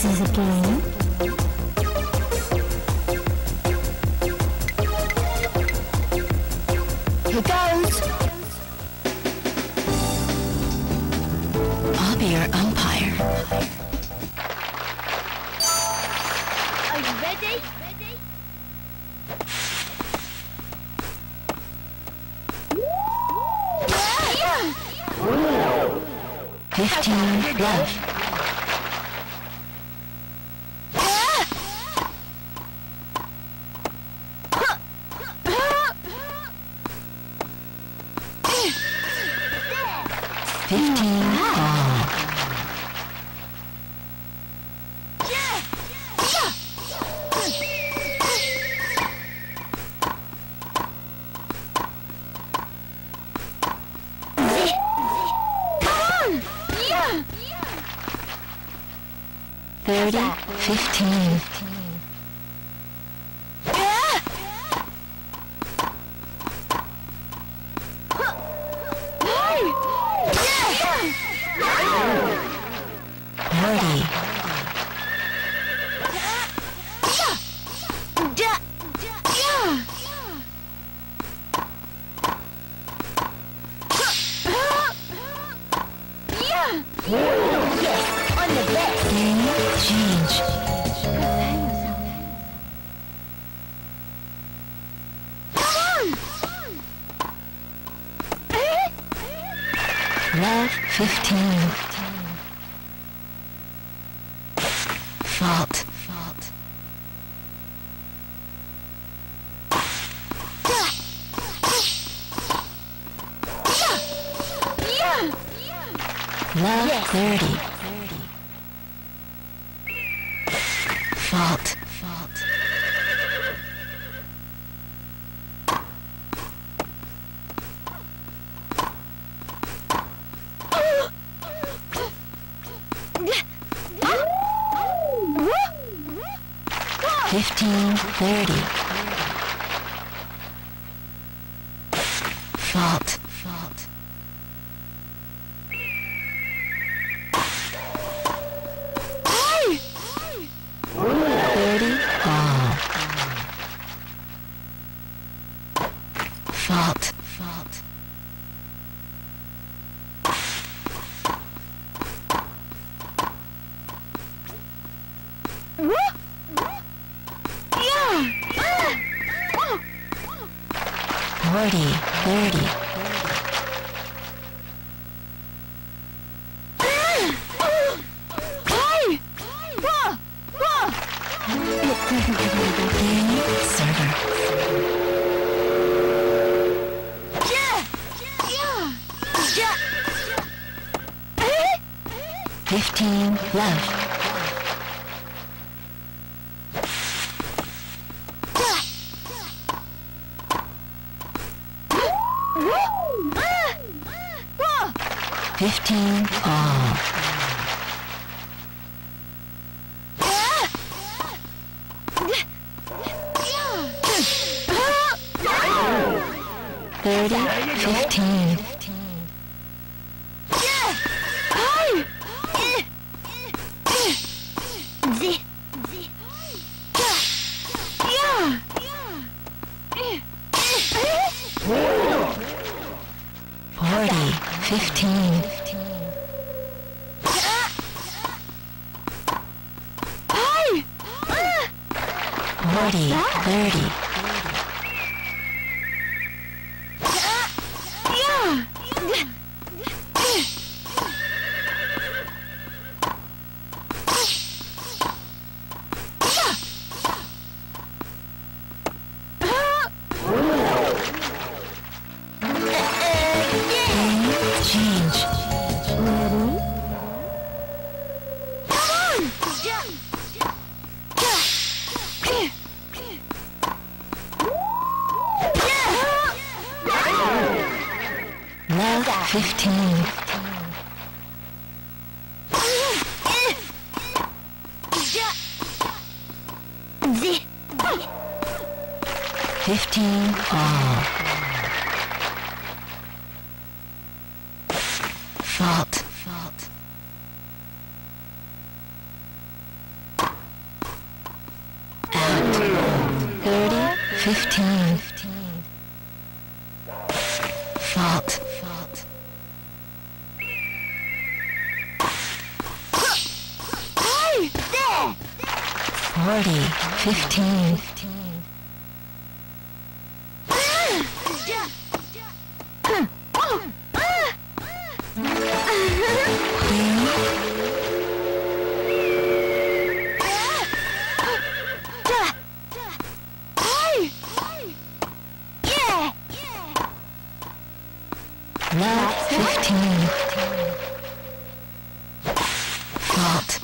This is a game. Here goes. I'll be your umpire. Are you ready? 15 left. 15 all. 30, 15. 40. yes, on the best. Game change. Love 15. Fault. 30. Fault. 15, 30. Fault. 30 all. Fault. 40, 30. Server. 15 left. 15 all. 30, 15. 40, 15. 40, 30. 15. 15 all. Fault. 15. Fault. 40, 15. Love 15. Fault.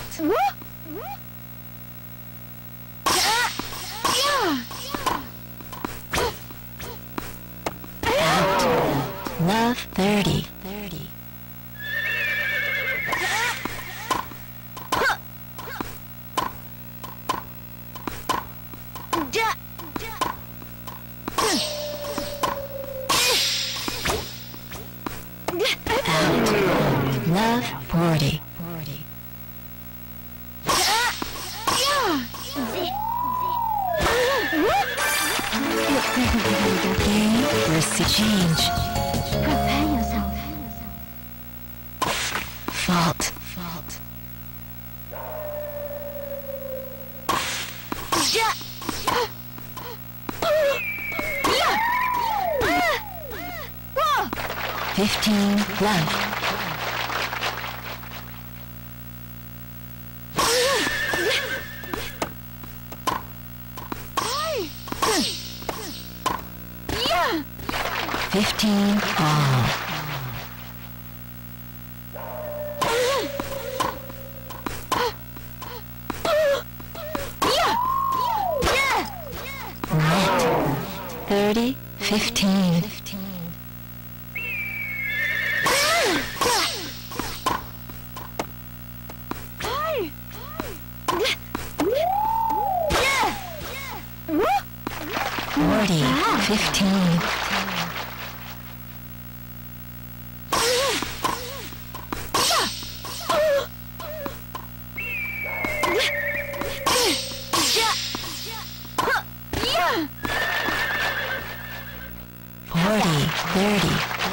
Out. Love 30. Out. Love 40. Game, receive change. Prepare yourself. Fault. Whoa! 15, love. Yeah! 15, all. Net. 30, 15. Forty, 15. Forty, 30.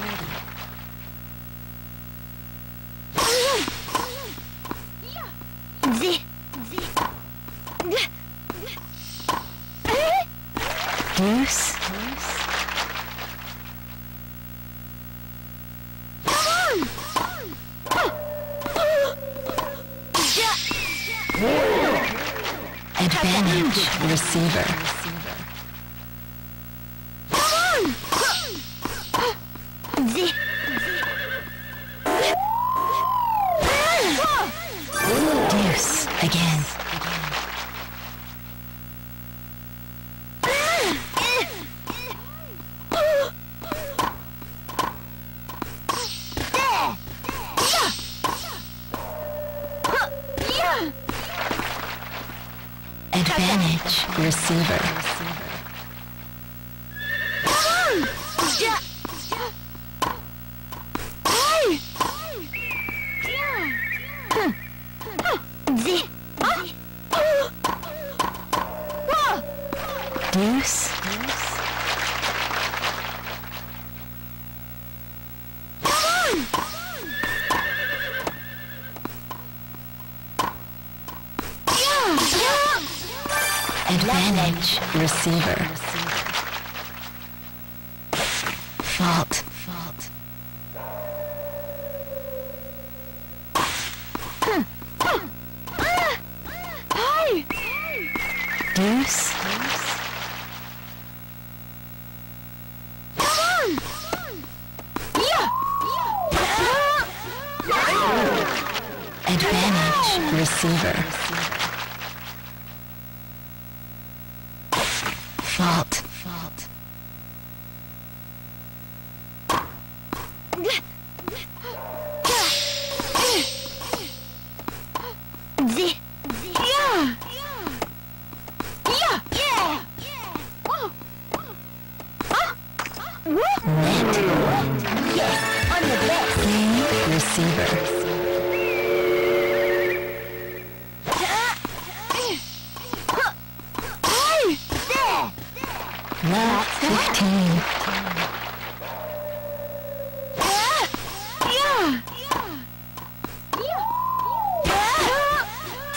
Deuce. Advantage, receiver. Deuce, again. Advantage, receiver. Deuce. Advantage, receiver. Fault. Deuce. Advantage, receiver. Fault. Net. Yes, I'm the best. Game, receiver.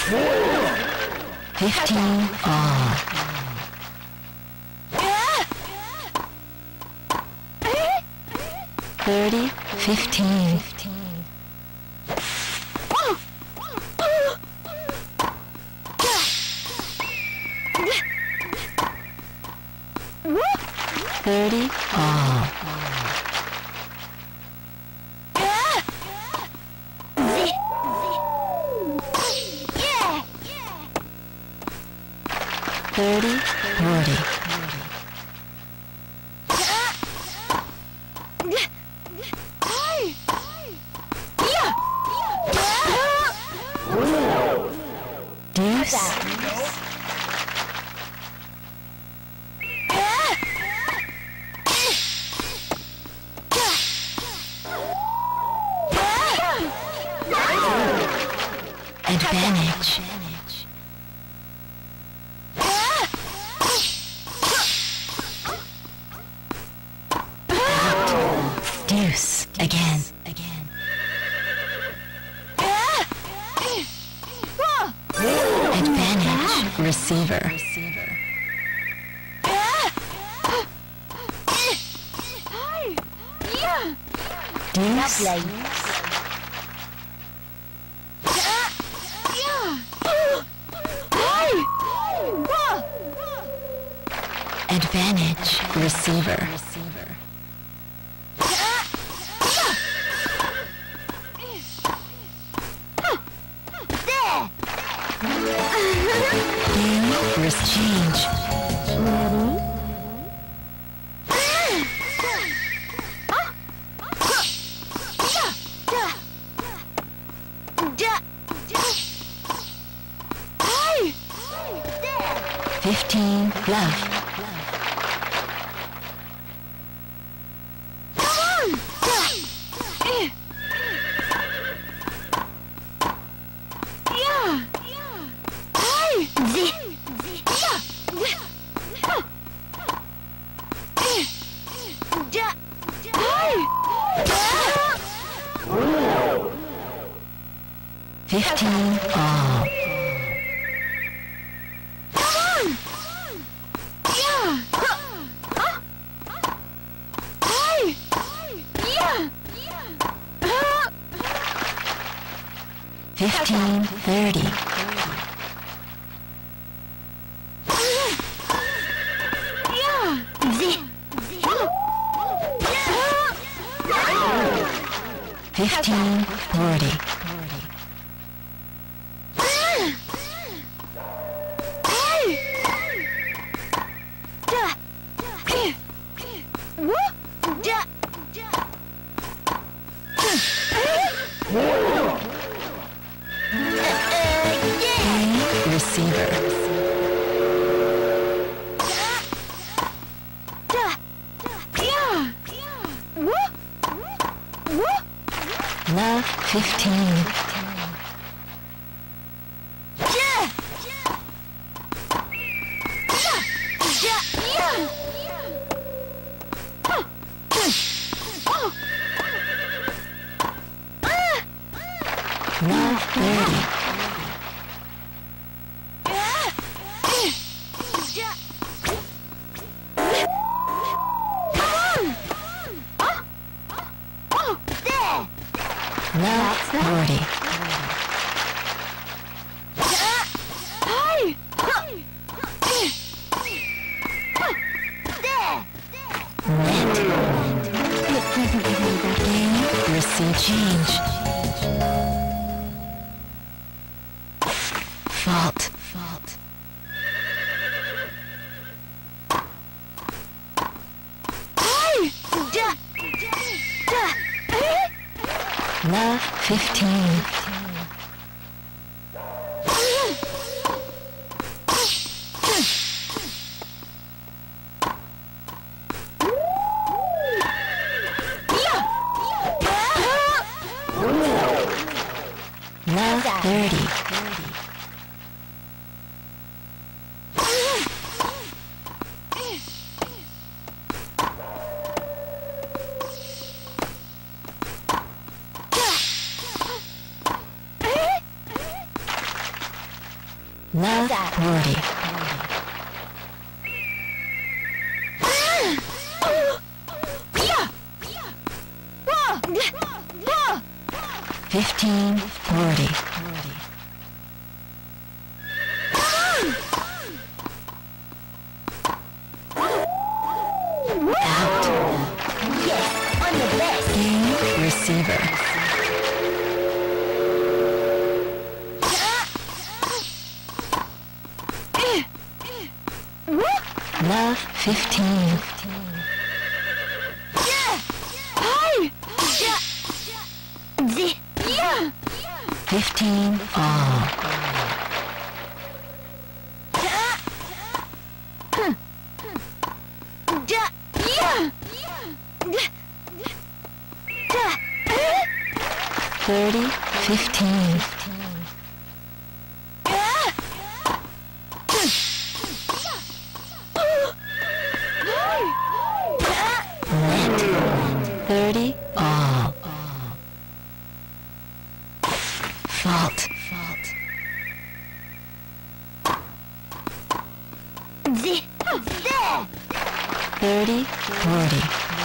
15 all. 30, 15. 30 all. 30, 40. 15 left. 15 all. 15, 30. 15, 40. 15. 30. 15 Love 40. Yeah. Whoa. Whoa. 1540. Out. Yes, I'm the best. Game receiver. Love 15. Hi. Yeah. 15 all. Yeah. 30 15. Net. 30 all. Fault. 30 40.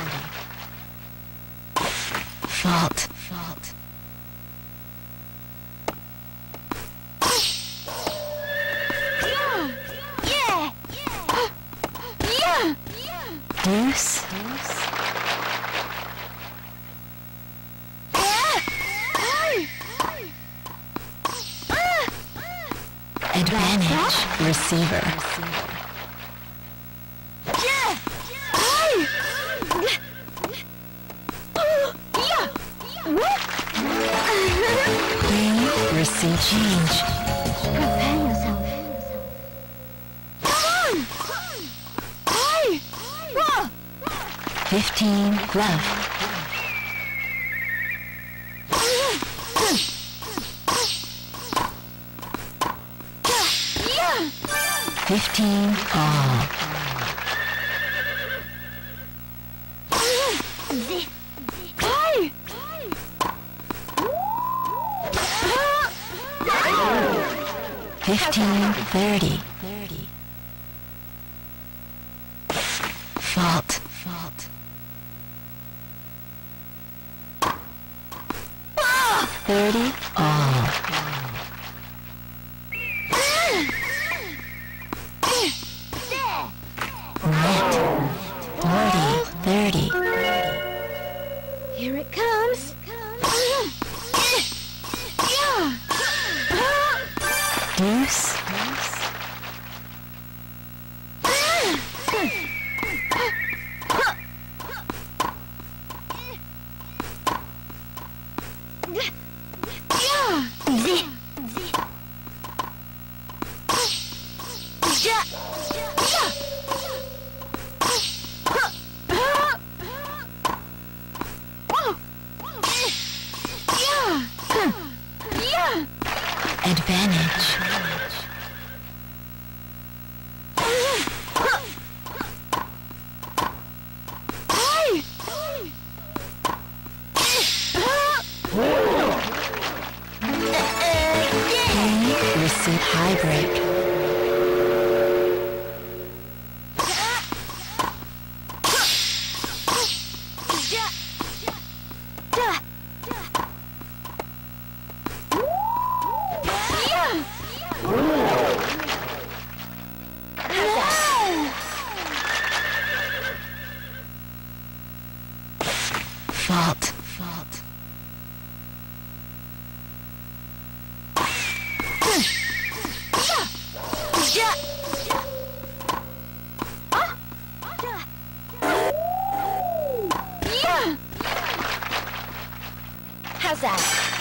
Fault. Deuce. Advantage receiver. Queen receive change. Prepare yourself. 15 love. Yeah. 15 all. Hi. 15 30. Fault. 30 all. Net. 40 30. Here it comes. Yeah. Deuce. Advantage. Queen receive high break. Fault. How's that?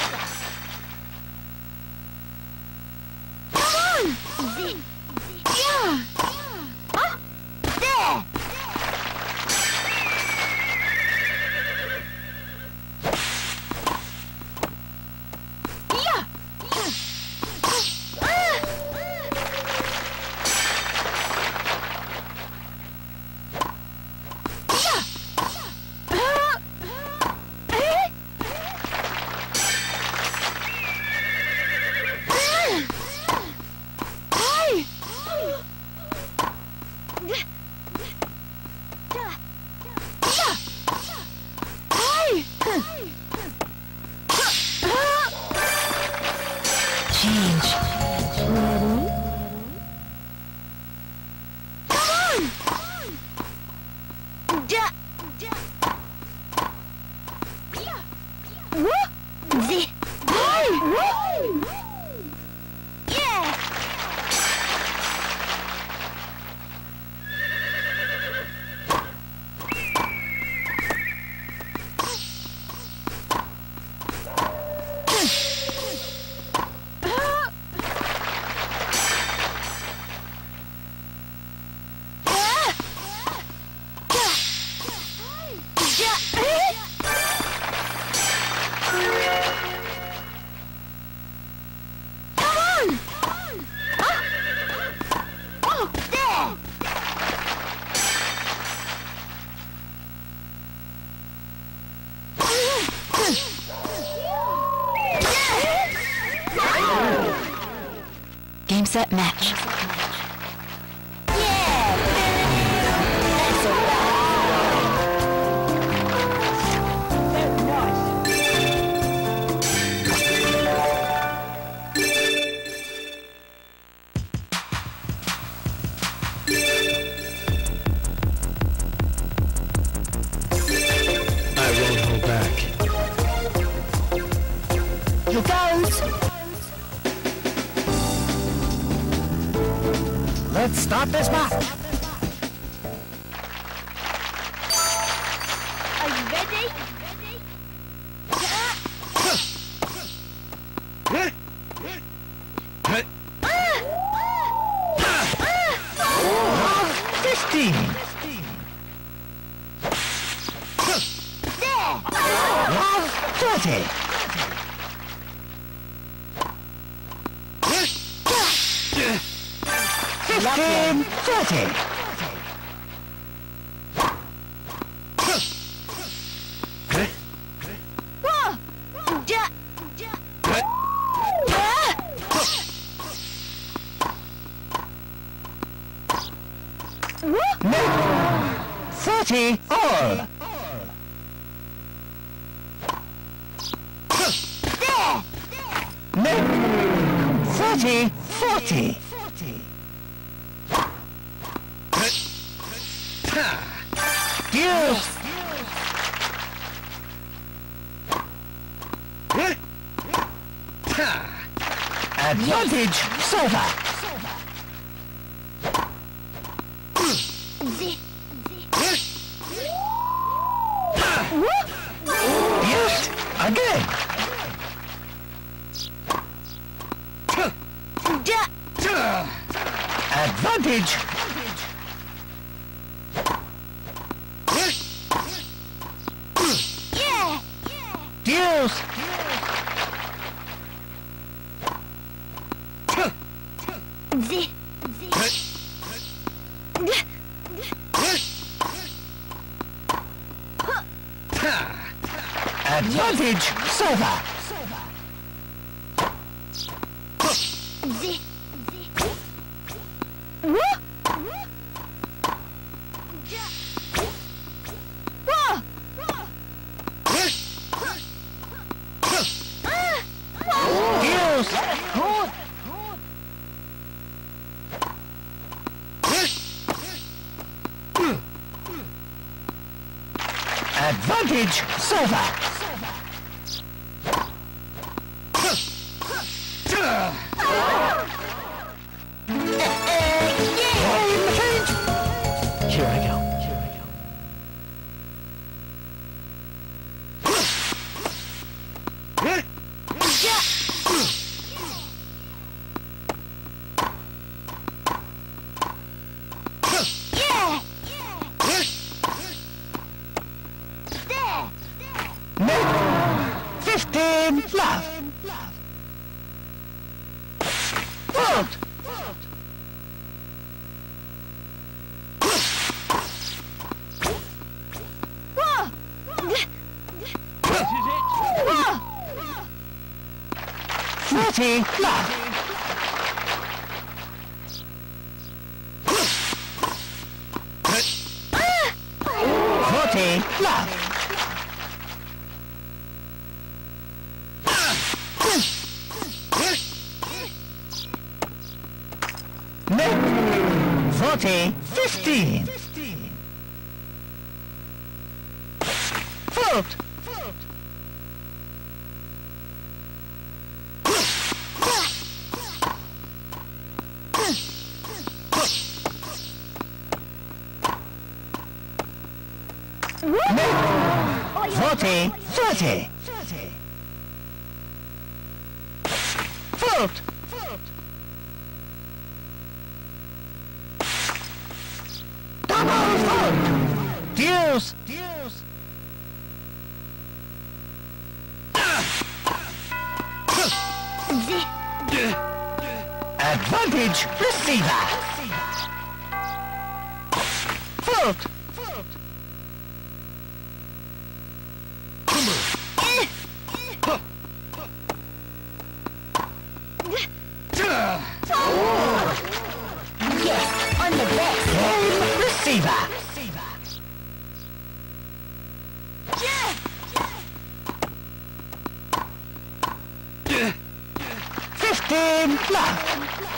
Come on! Yeah! Huh? There! Yeah! change. Ready? Come on! Ja! Woo! The yeah! Game, set, match. I won't hold back. Here goes! Let's start this match. Are you ready? Fifteen. There! 30. Fifteen. 30. Whoa! Ja! No. 30 all. There! No. 30 40. Deuce. Advantage silver. Deuce again. Ja! Advantage. Yeah! Deuce. Advantage silver. Deuce. Advantage silver. Here I go. No. 15 love. Vote. Forty love. Forty love. 40, 15. Fault. No. 40, 30. Fault. Double fault. Deuce. Advantage receiver. Fault. Yes, on the best. Game receiver. 15 left.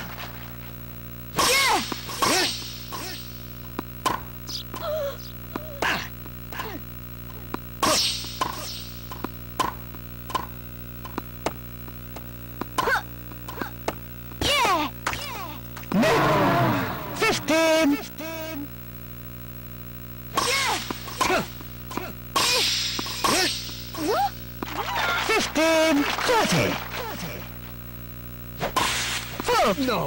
No. 15. 15, 30. Fault. No.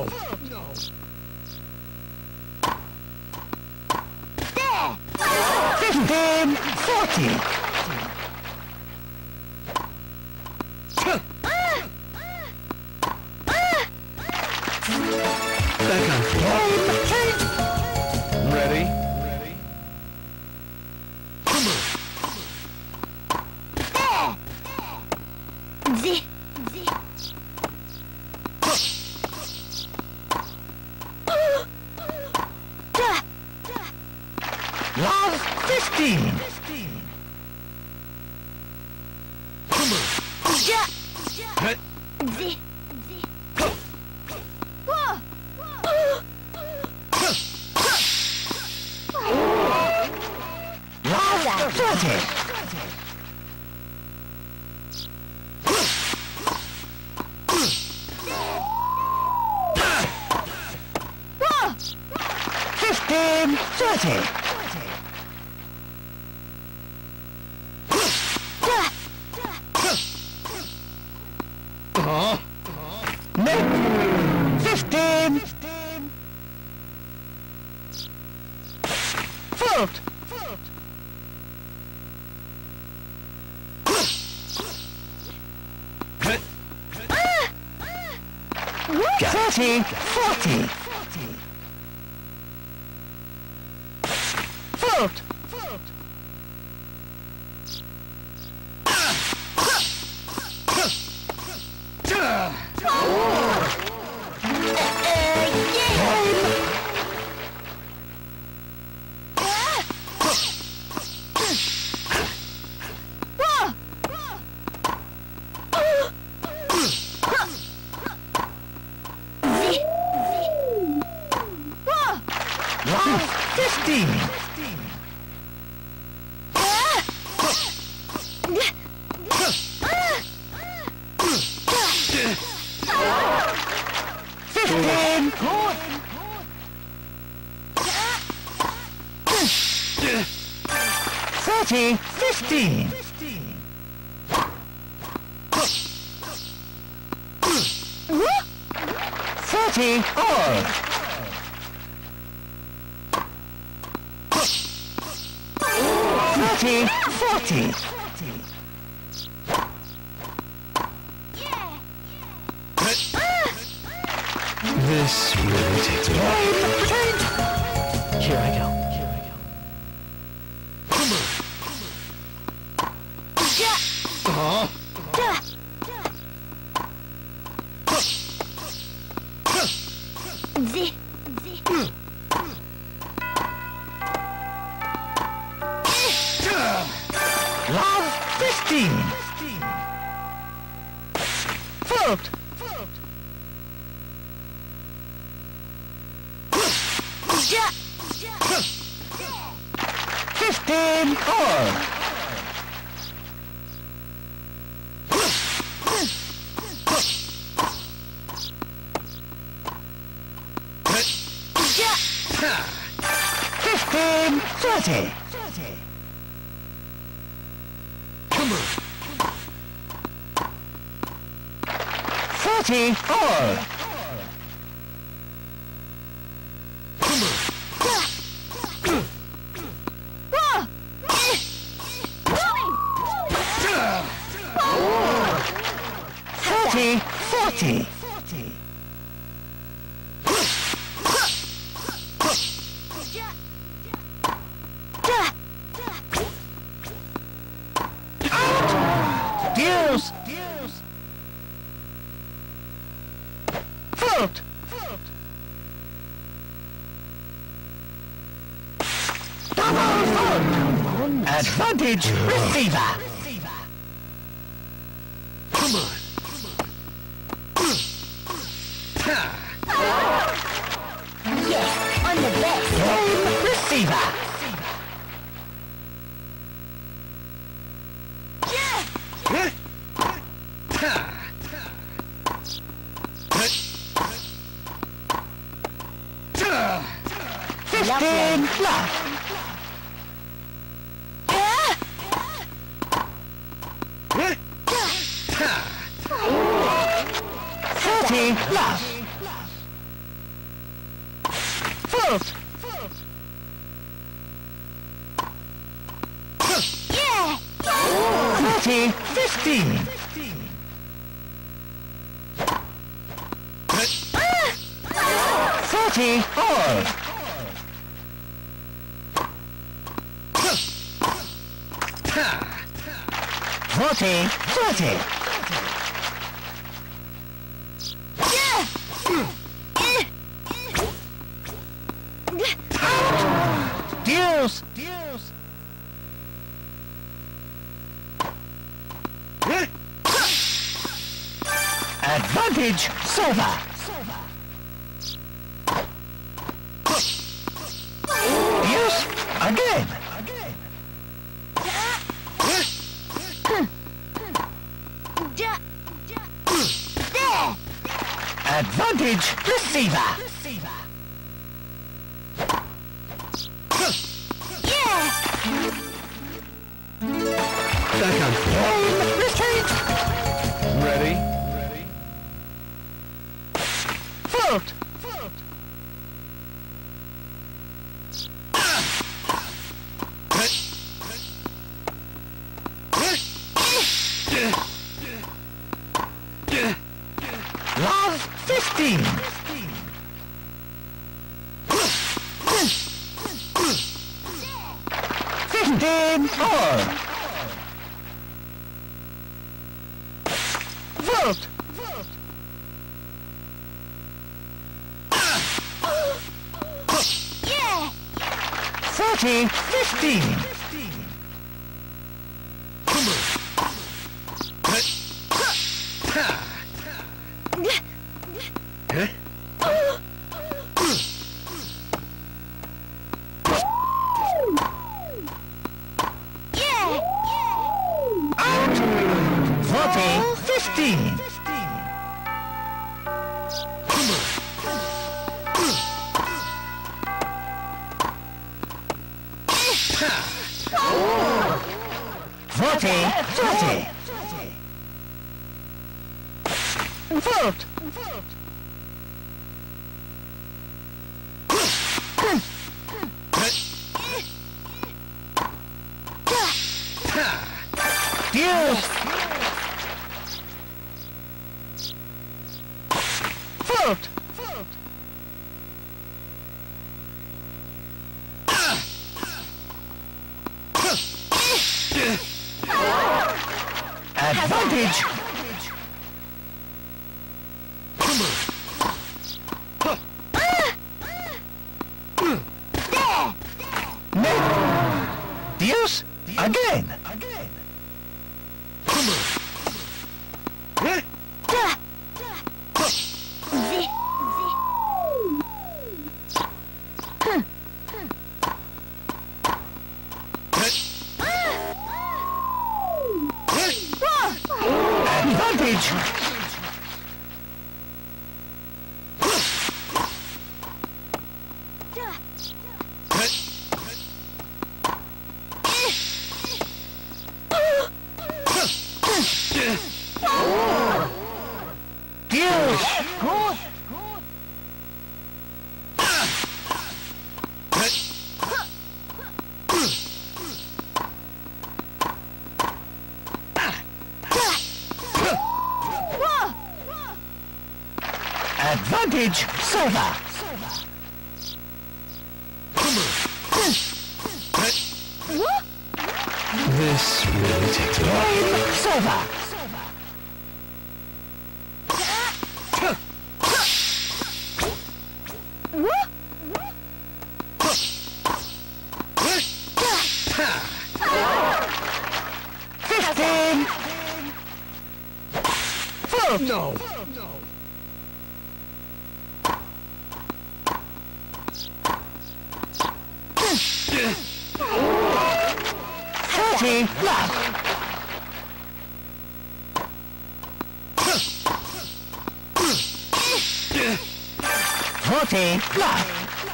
There. 15, 40. Back on. Game change. Ready? There. Love 15. Hit. Love 30. Fifteen, 30. No. 15. Fault. 30, 40. Fault. Love 15. Fifteen. 30, 15. 30 all. 30, 40. This really takes me. Game change. Here I go. Love 15. Fault. 15 all. Fifteen 30. Come on. 40 all. Come on. 40 40. Deuce. Fault. Double fault. Advantage receiver. Come on. Yes, on the best. Game receiver. Fifteen left. 40 left. Fault. Yeah. 40 15. 40 all. 40 30. Deuce. Advantage silver. Deuce again. There. Advantage receiver. Yeah. Back on. Game retreat. Ready? Fault. Love 15. 15 all. Vote. Yeah. 40 15. Yeah. 40 15. Forty 30. Vote. Deuce. Vote. Advantage. No. Deuce again. Good. Advantage, server. This really takes a lot. Game, server. No. 30 left. Forty left.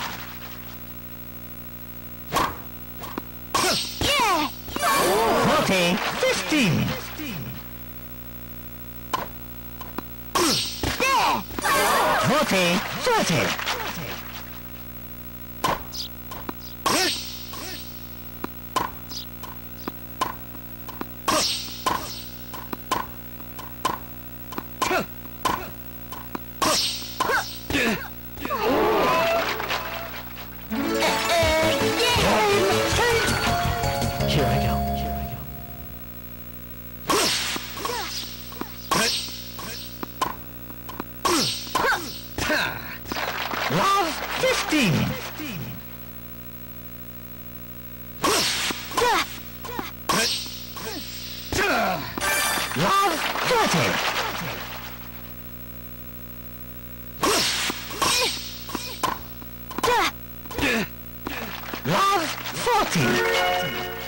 Yeah! 40, 15. There! 40, 30. Here I go. Love 15. Love 30. Love 40.